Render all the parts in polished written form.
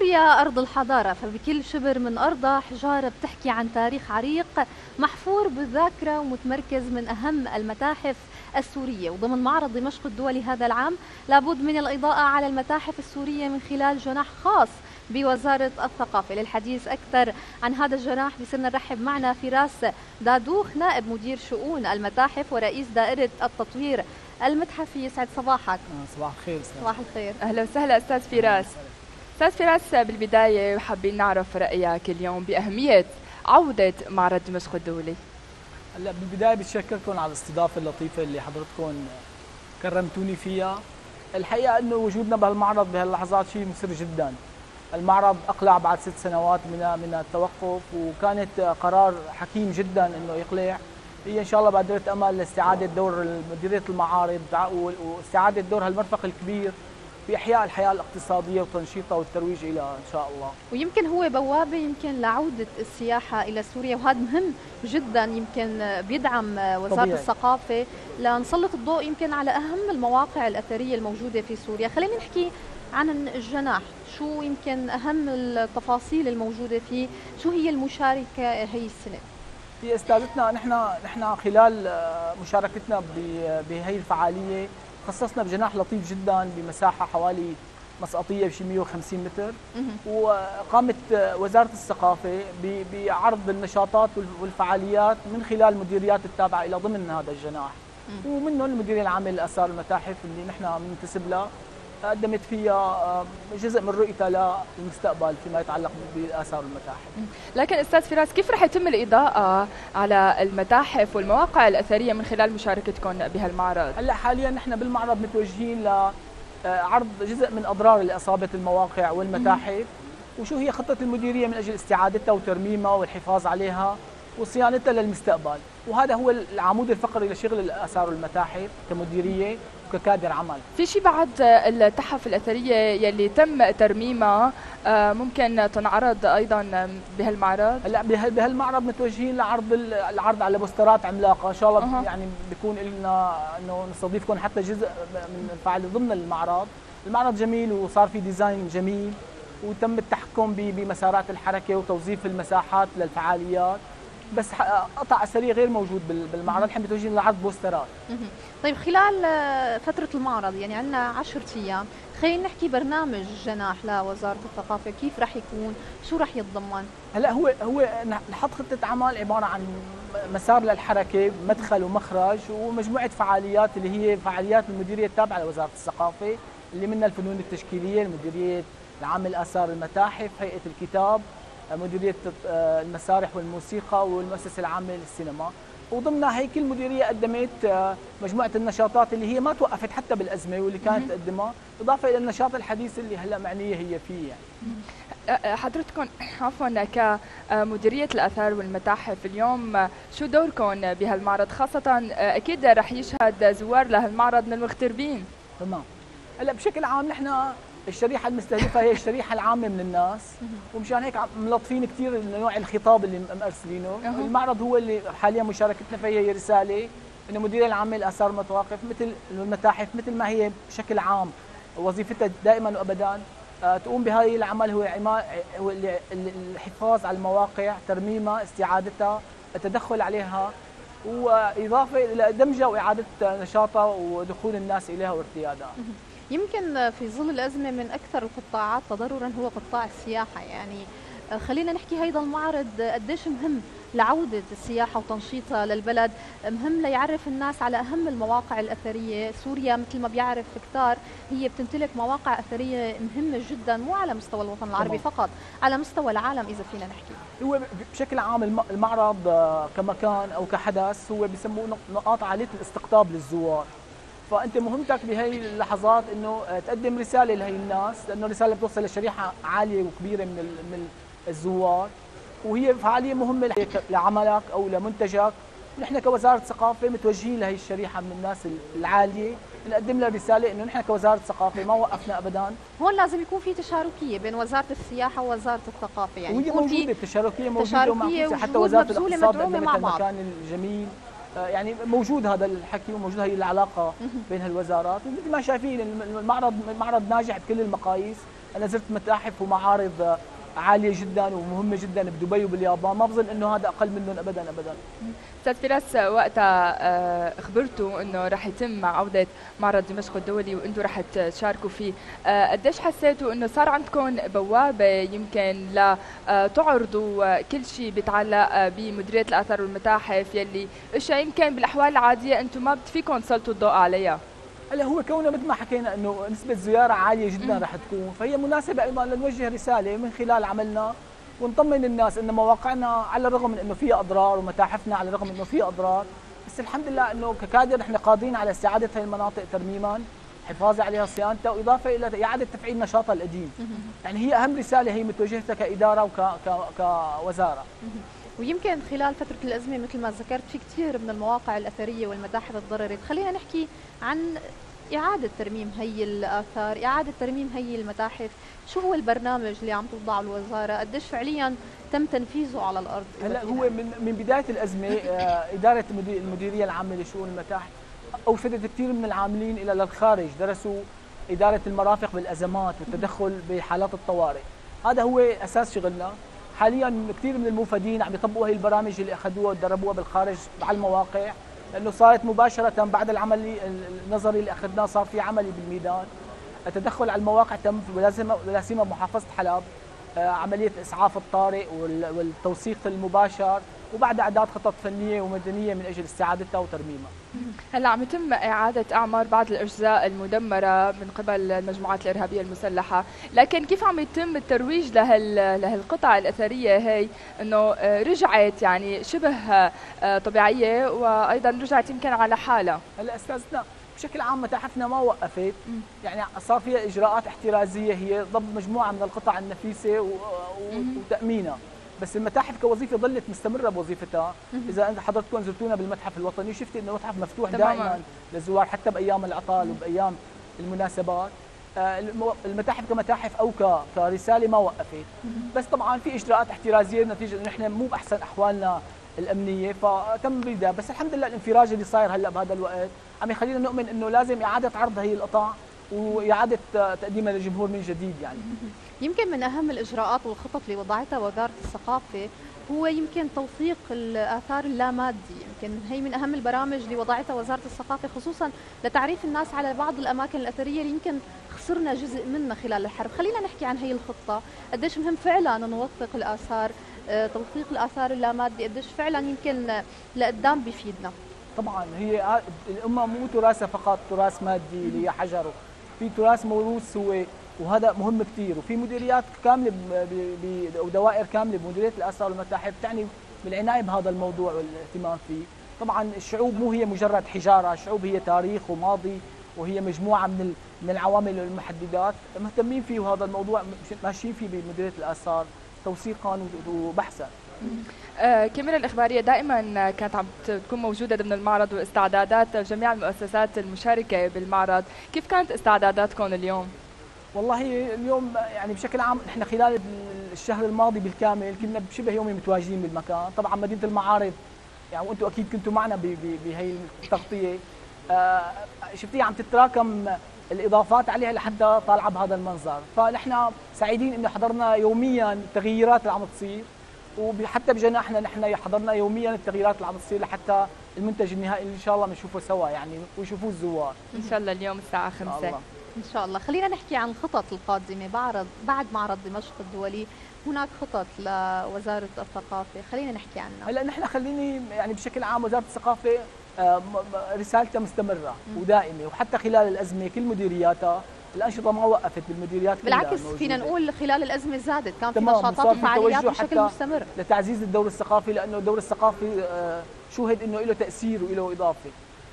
سوريا أرض الحضارة، فبكل شبر من أرضها حجارة بتحكي عن تاريخ عريق محفور بالذاكرة ومتمركز من أهم المتاحف السورية. وضمن معرض دمشق الدولي هذا العام لابد من الإضاءة على المتاحف السورية من خلال جناح خاص بوزارة الثقافة. للحديث أكثر عن هذا الجناح بصيرنا نرحب معنا فراس دادوخ، نائب مدير شؤون المتاحف ورئيس دائرة التطوير المتحفي. يسعد صباحك. صباح الخير. صباح الخير. أهلا وسهلا أستاذ فراس. أستاذ فراس، بالبداية حابين نعرف رأيك اليوم بأهمية عودة معرض دمشق الدولي. هلا بالبداية بتشكركم على الاستضافة اللطيفة اللي حضرتكم كرمتوني فيها. الحقيقة انه وجودنا بهالمعرض بهاللحظات شيء مسر جدا. المعرض اقلع بعد 6 سنوات من التوقف، وكانت قرار حكيم جدا انه يقلع. هي ان شاء الله بادرة امل لاستعادة دور مديرية المعارض واستعادة دور هالمرفق الكبير بإحياء الحياة الاقتصادية وتنشيطها والترويج إلى إن شاء الله. ويمكن هو بوابة يمكن لعودة السياحة إلى سوريا، وهذا مهم جدا. يمكن بيدعم وزارة طبيعي. الثقافة لنسلط الضوء يمكن على أهم المواقع الأثرية الموجودة في سوريا. خلينا نحكي عن الجناح، شو يمكن أهم التفاصيل الموجودة فيه، شو هي المشاركة هي السنة؟ هي استاذتنا نحن خلال مشاركتنا بهي الفعالية خصصنا بجناح لطيف جدا بمساحه حوالي مسقطيه بشي 150 متر، وقامت وزاره الثقافه بعرض النشاطات والفعاليات من خلال مديريات التابعه الى ضمن هذا الجناح، ومنهم المديريه العامه للاثار المتاحف اللي نحن بننتسب لها، قدمت فيها جزء من رؤيتها للمستقبل فيما يتعلق بالاثار والمتاحف. لكن استاذ فراس، كيف رح يتم الاضاءه على المتاحف والمواقع الاثريه من خلال مشاركتكم بهالمعرض؟ هلا حاليا نحن بالمعرض متوجهين لعرض جزء من اضرار اللي اصابت المواقع والمتاحف، وشو هي خطه المديريه من اجل استعادتها وترميمها والحفاظ عليها وصيانتها للمستقبل، وهذا هو العمود الفقري لشغل الاثار والمتاحف كمديريه وككادر عمل. في شيء بعد التحف الاثريه يلي تم ترميمها ممكن تنعرض ايضا بهالمعرض؟ هلا بهالمعرض متوجهين لعرض العرض على بوسترات عملاقه، ان شاء الله يعني بيكون لنا انه نستضيفكم حتى جزء من الفعاليه ضمن المعرض. المعرض جميل وصار في ديزاين جميل، وتم التحكم بمسارات الحركه وتوظيف المساحات للفعاليات، بس قطع اثري غير موجود بالمعرض. نحن متوجهين لعرض بوسترات. طيب خلال فتره المعرض يعني عندنا 10 ايام، خلينا نحكي برنامج جناح لوزاره الثقافه، كيف رح يكون؟ شو رح يتضمن؟ هلا هو نحط خطه عمل عباره عن مسار للحركه، مدخل ومخرج، ومجموعه فعاليات اللي هي فعاليات المديريه التابعه لوزاره الثقافه، اللي منها الفنون التشكيليه، المديريه العامه للاثار المتاحف، هيئه الكتاب، مديريه المسارح والموسيقى، والمؤسسه العامه للسينما. وضمنها هي كل مديريه قدمت مجموعه النشاطات اللي هي ما توقفت حتى بالازمه واللي كانت تقدمها، اضافه الى النشاط الحديث اللي هلا معنيه هي فيه يعني. حضرتكم عفوا كمديريه الاثار والمتاحف اليوم شو دوركم بهالمعرض، خاصه اكيد رح يشهد زوار لهالمعرض من المغتربين؟ تمام. هلا بشكل عام نحن الشريحه المستهدفه هي الشريحه العامه من الناس، ومشان هيك ملطفين كثير نوع الخطاب اللي مرسلينه. المعرض هو اللي حاليا مشاركتنا فيه هي رساله انه المديريه العامه للاثار والمتواقف مثل المتاحف مثل ما هي بشكل عام وظيفتها دائما وابدا تقوم بهذه العمل، هو الحفاظ على المواقع، ترميمها، استعادتها، التدخل عليها، واضافه الى دمجها واعاده نشاطها ودخول الناس اليها وارتيادها. يمكن في ظل الأزمة من أكثر القطاعات تضرراً هو قطاع السياحة، يعني خلينا نحكي هيدا المعرض قديش مهم لعودة السياحة وتنشيطها للبلد، مهم ليعرف الناس على أهم المواقع الأثرية. سوريا مثل ما بيعرف كتار هي بتمتلك مواقع أثرية مهمة جدا، مو على مستوى الوطن العربي فقط، على مستوى العالم إذا فينا نحكي. هو بشكل عام المعرض كمكان أو كحدث هو بيسموه نقاط عالية الاستقطاب للزوار، فانت مهمتك بهي اللحظات انه تقدم رساله لهي الناس، لانه الرساله بتوصل لشريحه عاليه وكبيره من الزوار، وهي فعاليه مهمه لعملك او لمنتجك. ونحن كوزاره ثقافه متوجهين لهي الشريحه من الناس العاليه، نقدم لها رساله انه نحن كوزاره ثقافه ما وقفنا ابدا. هون لازم يكون في تشاركيه بين وزاره السياحه ووزاره الثقافه، يعني وهي موجوده التشاركيه موجوده ومعكوسه، حتى وزاره الاقتصاد قدمت المكان الجميل، يعني موجود هذا الحكي وموجود هي العلاقه بين هالوزارات. ومثل ما شايفين المعرض معرض ناجح بكل المقاييس، انا زرت متاحف ومعارض عاليه جدا ومهمه جدا بدبي وباليابان، ما بظن انه هذا اقل منهم ابدا ابدا. استاذ فراس، وقتها خبرتوا انه رح يتم عوده معرض دمشق الدولي وانتم رح تشاركوا فيه، قديش حسيتوا انه صار عندكم بوابه يمكن لتعرضوا كل شيء بيتعلق بمديريه الاثار والمتاحف يلي اشياء يمكن بالاحوال العاديه انتم ما فيكم تسلطوا الضوء عليها؟ هلا هو كونه مثل ما حكينا انه نسبه زياره عاليه جدا رح تكون، فهي مناسبه ايضا لنوجه رساله من خلال عملنا ونطمن الناس ان مواقعنا على الرغم من انه فيها اضرار ومتاحفنا على الرغم من انه فيها اضرار، بس الحمد لله انه ككادر نحن قادرين على استعاده هذه المناطق ترميما، حفاظا عليها صيانتها، واضافه الى اعاده تفعيل نشاطها القديم. يعني هي اهم رساله هي متوجهتها كاداره وكوزاره. ويمكن خلال فترة الأزمة مثل ما ذكرت في كثير من المواقع الأثرية والمتاحف تضررت، خلينا نحكي عن إعادة ترميم هي الآثار، إعادة ترميم هي المتاحف، شو هو البرنامج اللي عم توضعه الوزارة؟ قديش فعليا تم تنفيذه على الأرض؟ هلا هو من بداية الأزمة إدارة المديرية العامة لشؤون المتاحف أوفدت كثير من العاملين إلى للخارج، درسوا إدارة المرافق بالأزمات والتدخل بحالات الطوارئ، هذا هو أساس شغلنا. حاليا كثير من الموفدين عم يطبقوا هي البرامج اللي أخذوها وتدربوها بالخارج على المواقع، لأنه صارت مباشرة بعد العمل النظري اللي أخذناه صار في عملي بالميدان. التدخل على المواقع تم ولا سيما بمحافظة حلب، عملية إسعاف الطارئ والتوثيق المباشر، وبعد إعداد خطط فنية ومدنية من أجل استعادتها وترميمها. هلا عم يتم إعادة أعمار بعض الأجزاء المدمرة من قبل المجموعات الإرهابية المسلحة، لكن كيف عم يتم الترويج لهالقطع الأثرية هي إنه رجعت يعني شبه طبيعية وأيضا رجعت يمكن على حالها؟ هلا أستاذنا بشكل عام متاحفنا ما وقفت، يعني صار فيها إجراءات احترازية هي ضبط مجموعة من القطع النفيسة وتأمينها، بس المتاحف كوظيفه ظلت مستمره بوظيفتها. اذا انت حضرتكم زرتونا بالمتحف الوطني شفت انه المتحف مفتوح دائما للزوار حتى بايام العطل وبايام المناسبات. المتاحف كمتاحف او كرساله ما وقفت، بس طبعا في اجراءات احترازيه نتيجه انه نحن مو باحسن احوالنا الامنيه فتم بيدها، بس الحمد لله الانفراج اللي صاير هلا بهذا الوقت عم يخلينا نؤمن انه لازم اعاده عرض هي القطع واعاده تقديمها للجمهور من جديد. يعني يمكن من أهم الإجراءات والخطط اللي وضعتها وزارة الثقافة هو يمكن توثيق الآثار اللامادي، يمكن هي من أهم البرامج اللي وضعتها وزارة الثقافة خصوصا لتعريف الناس على بعض الأماكن الأثرية اللي يمكن خسرنا جزء منها خلال الحرب. خلينا نحكي عن هي الخطة، قديش مهم فعلا نوثق الآثار، توثيق الآثار اللامادي قديش فعلا يمكن لقدام بيفيدنا. طبعا هي الأمة مو تراثها فقط تراث مادي اللي هي حجر، في تراث موروث هو وهذا مهم كثير، وفي مديريات كامله ودوائر كامله بمديريه الاثار والمتاحف تعني بالعنايه بهذا الموضوع والاهتمام فيه. طبعا الشعوب مو هي مجرد حجاره، الشعوب هي تاريخ وماضي وهي مجموعه من العوامل والمحددات مهتمين فيه، وهذا الموضوع ماشيين فيه بمديريه الاثار توثيقا وبحثا. كاميرا الإخبارية دائما كانت عم تكون موجودة ضمن المعرض واستعدادات جميع المؤسسات المشاركة بالمعرض، كيف كانت استعداداتكم اليوم؟ والله اليوم يعني بشكل عام نحن خلال الشهر الماضي بالكامل كنا بشبه يومي متواجدين بالمكان، طبعا مدينه المعارض يعني وانتم اكيد كنتوا معنا بهي التغطيه، شفتيها عم تتراكم الاضافات عليها لحتى طالعه بهذا المنظر، فنحن سعيدين انه حضرنا يوميا التغييرات اللي عم تصير، وحتى بجناحنا نحن حضرنا يوميا التغييرات اللي عم تصير لحتى المنتج النهائي اللي ان شاء الله بنشوفه سوا يعني ويشوفوه الزوار ان شاء الله اليوم الساعه 5 إن شاء الله. خلينا نحكي عن الخطط القادمة بعد معرض دمشق الدولي، هناك خطط لوزارة الثقافة، خلينا نحكي عنها. هلا نحن خليني يعني بشكل عام وزارة الثقافة رسالتها مستمرة ودائمة، وحتى خلال الأزمة كل مديرياتها الأنشطة ما وقفت بالمديريات كلها، بالعكس فينا نقول خلال الأزمة زادت، كان في نشاطات وفعاليات بشكل مستمر لتعزيز الدور الثقافي، لأنه الدور الثقافي شوهد أنه له تأثير وله إضافة،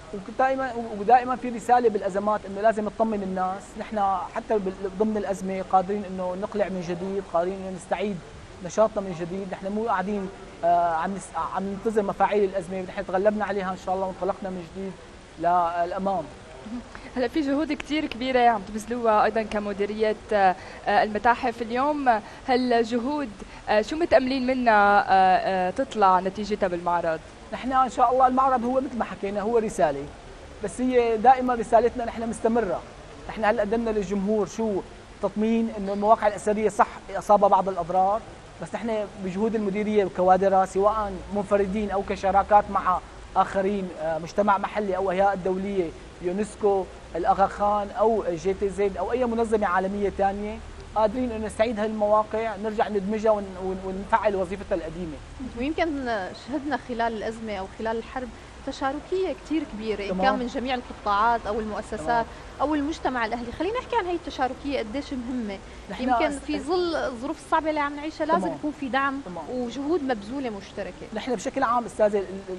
ودائما في رساله بالازمات انه لازم نطمن الناس، نحن حتى ضمن الازمه قادرين انه نقلع من جديد، قادرين انه نستعيد نشاطنا من جديد، نحن مو قاعدين عم ننتظر مفاعيل الازمه، نحن تغلبنا عليها ان شاء الله وانطلقنا من جديد للامام. هلا في جهود كثير كبيره عم تبذلوها ايضا كمديريه المتاحف اليوم، هالجهود شو متاملين منها تطلع نتيجتها بالمعرض؟ نحن ان شاء الله المعرض هو مثل ما حكينا هو رساله، بس هي دائما رسالتنا نحن مستمره، نحن هلا قدمنا للجمهور شو التطمين انه المواقع الاثريه صح اصابها بعض الاضرار، بس نحن بجهود المديريه وكوادرها سواء منفردين او كشراكات مع اخرين، مجتمع محلي او هيئات دوليه، يونسكو، الاغا خان او جي تي زد او اي منظمه عالميه ثانيه، قادرين انه نستعيد هذه المواقع نرجع ندمجها ونفعل وظيفتها القديمه. ويمكن شهدنا خلال الازمه او خلال الحرب تشاركيه كثير كبيره ان كان من جميع القطاعات او المؤسسات او المجتمع الاهلي. خلينا نحكي عن هي التشاركيه قديش مهمه. يمكن في ظل الظروف الصعبه اللي عم نعيشها لازم يكون في دعم وجهود مبذوله مشتركه. نحن بشكل عام استاذ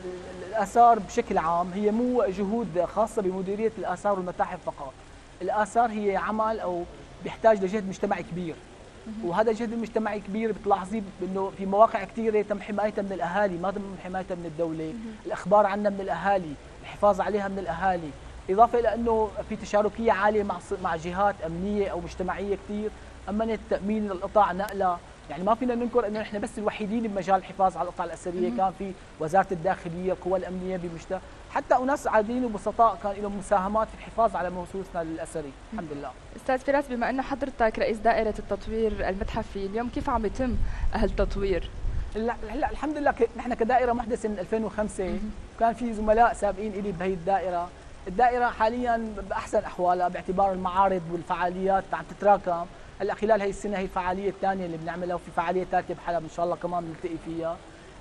الاثار بشكل عام هي مو جهود خاصه بمديريه الاثار والمتاحف فقط. الاثار هي عمل او بيحتاج لجهد مجتمعي كبير، وهذا الجهد المجتمعي كبير بتلاحظيه بانه في مواقع كثيره تم حمايتها من الاهالي، ما تم حمايتها من الدوله، الاخبار عنها من الاهالي، الحفاظ عليها من الاهالي، اضافه الى انه في تشاركيه عاليه مع جهات امنيه او مجتمعيه كثير امنت تامين القطع نقلها. يعني ما فينا ننكر انه نحن بس الوحيدين بمجال الحفاظ على القطع الاثريه، كان في وزاره الداخليه، القوى الامنيه بمشتى، حتى اناس عاديين وبسطاء كان لهم مساهمات في الحفاظ على موسوسنا الاثري، الحمد لله. استاذ فراس، بما انه حضرتك رئيس دائره التطوير المتحفي، اليوم كيف عم يتم هالتطوير؟ هلا الحمد لله نحن كدائره محدثه من 2005 وكان في زملاء سابقين الي بهي الدائره. الدائره حاليا باحسن احوالها باعتبار المعارض والفعاليات عم تتراكم. هلا خلال هي السنه هي الفعاليه الثانيه اللي بنعملها، وفي فعاليه ثالثه بحلب ان شاء الله كمان بنلتقي فيها،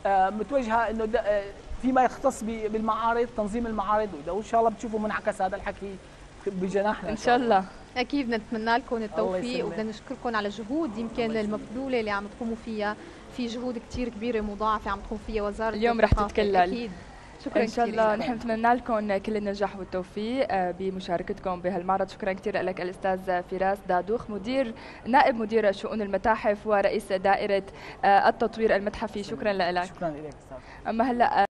متوجهه انه فيما يختص بالمعارض، تنظيم المعارض، وان شاء الله بتشوفوا منعكس هذا الحكي بجناحنا ان شاء الله. اكيد نتمنى لكم التوفيق وبدنا نشكركم على الجهود يمكن المبذوله اللي عم تقوموا فيها. في جهود كثير كبيره مضاعفه عم تقوم فيها وزاره اليوم رح تتكلل اكيد. شكرا ان شاء الله. نحن نتمنى لكم كل النجاح والتوفيق بمشاركتكم بهالمعرض. شكرا كثير لك الاستاذ فراس دادوخ، نائب مدير شؤون المتاحف ورئيس دائره التطوير المتحفي. شكرا لك. شكرا لك استاذ. اما هلا